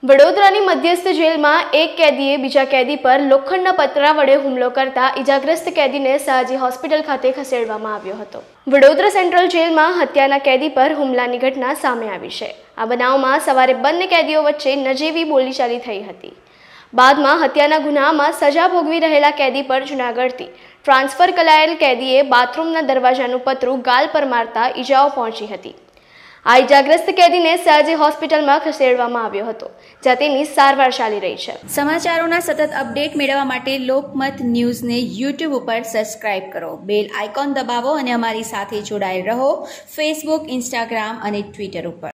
વડોદરાની મધ્યસ્થ જેલમાં એક કેદીએ બીજા કેદી પર લોખંડના પતરા વડે હુમલો કરતા ઇજાગ્રસ્ત કેદીને સયાજી હોસ્પિટલ ખાતે ખસેડવામાં આવ્યો હતો। વડોદરા સેન્ટ્રલ જેલમાં હત્યાના કેદી પર હુમલાની ઘટના સામે આવી છે। આ બનાવમાં સવારે બંને કેદીઓ વચ્ચે નજીવી બોલીચાલી થઈ હતી। બાદમાં હત્યાના ગુનામાં સજા ભોગવી રહેલા કેદી પર જૂનાગઢથી ટ્રાન્સફર કરાયેલ કેદીએ બાથરૂમના દરવાજાનું પતરું ગાલ પર મારતા ઈજાઓ પહોંચી હતી। આ ઇજાગ્રસ્ત કેદીને સયાજી હોસ્પિટલમાં ખસેડવામાં આવ્યો હતો, જ્યાં તેની સારવાર ચાલી રહી છે। સમાચારોના સતત અપડેટ મેળવવા માટે લોકમત ન્યૂઝને YouTube ઉપર સબસ્ક્રાઇબ કરો, બેલ આઇકોન દબાવો અને અમારી સાથે જોડાયેલ રહો ફેસબુક, ઇન્સ્ટાગ્રામ અને ટ્વિટર ઉપર।